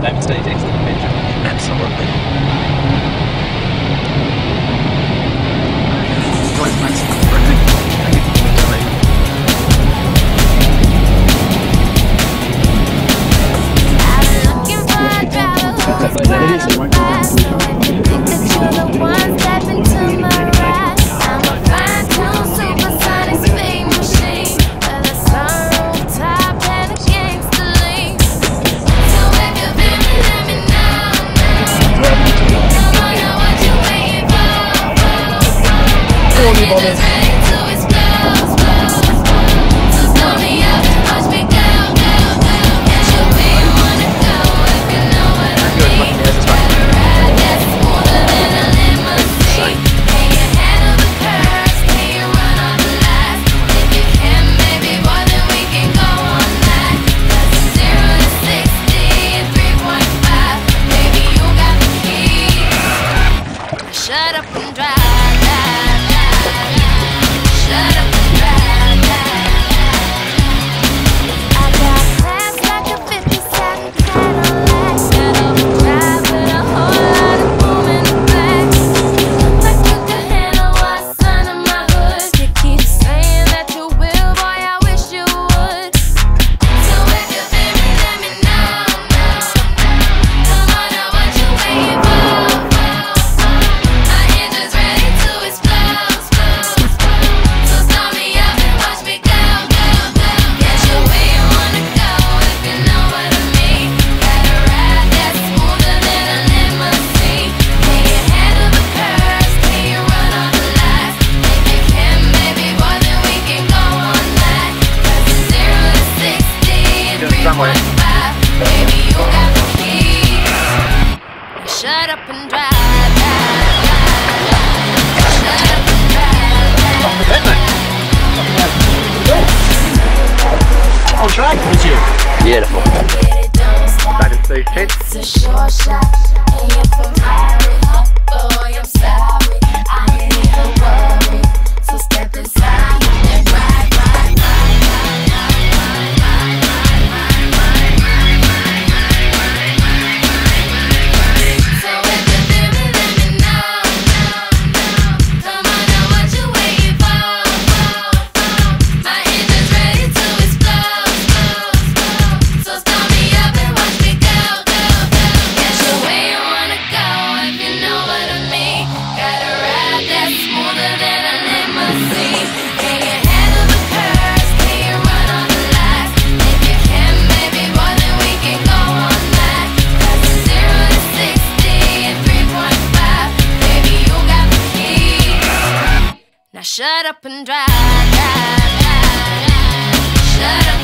devastating. Absolutely. Shut up and drive, drive, drive. Shut up and drive, drive, drive. I got class like a 57 Cadillac. Shut up and drive with a whole lot of boom in the back. Like you can handle what's under my hood. You keep saying that you will, boy, I wish you would. So if you feel me, let me know, come on, now what you waiting for? Baby, you got the keys. Shut up and drive, drive, drive, drive. Shut up and drive, drive, drive. On track with you. Beautiful. It's a short shot, and you're from Iowa. Boy, I'm sorry, I ain't even worried. So step inside and ride, ride, ride, ride, ride, ride, ride, ride. So if you feel me, let me know, come on, now what you waiting for? My engine's ready to explode, so start me up and watch me go, go, go. Get you where you wanna go, if you know what I mean. Got a ride that's smoother than a limousine. Can you handle the curves? Can you run on the lights? If you can, maybe boy, then we can go all night. 'Cause it's 0 to 60 in 3.5. Baby, you got the keys. Now shut up and drive, drive, drive, drive. Shut up.